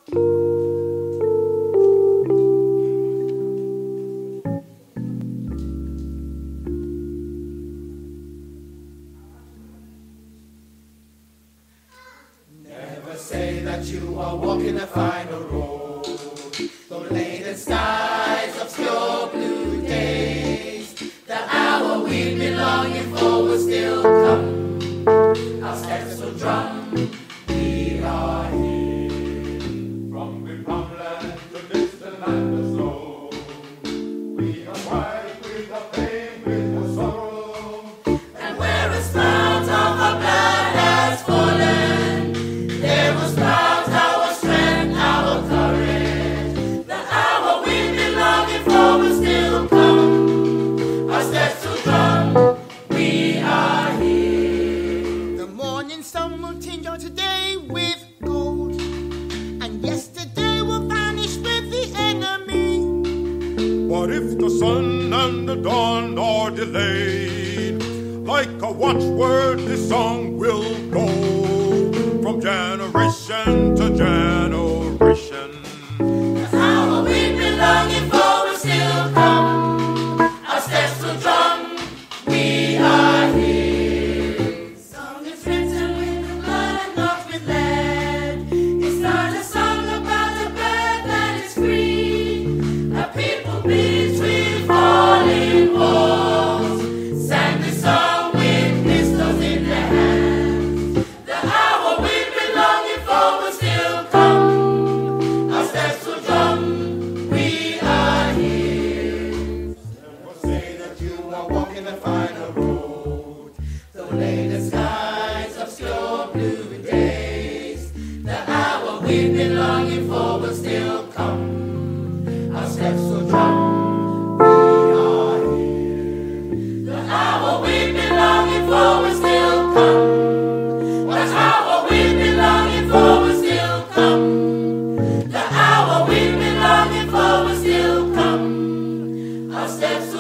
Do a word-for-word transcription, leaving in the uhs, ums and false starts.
Never say that you are walking the final road. The laden skies obscure blue days. The hour we've been longing for will still come. Our steps will drum. We are here. From the farmland to distant land of snow, we are white with the pain, with the sorrow. And where a spout of our blood has fallen, there will sprout our strength, our courage. The hour we've been longing for will still come. Our steps will drum. We are here. The morning sun will tinge on today with gold, and yesterday will vanish with the enemy. But if the sun and the dawn are delayed, like a watchword this song will go, from generation to generation. The hour we've been longing for will still come. Our steps will drum. We are here. Song is written with the blood and not with lead. It's not a song about a bird that is free. A people between falling walls sang this song with pistols in their hands. The hour we've been longing for will still come. Our steps will drum. We are here. Never say that you are walking the final road. The later skies obscure blue days. The hour we've been longing for will still come. Our steps will drum. We are here. The hour we've been longing for will still come. The hour we've been longing for will still come. The hour we've been longing for will still come. Our steps will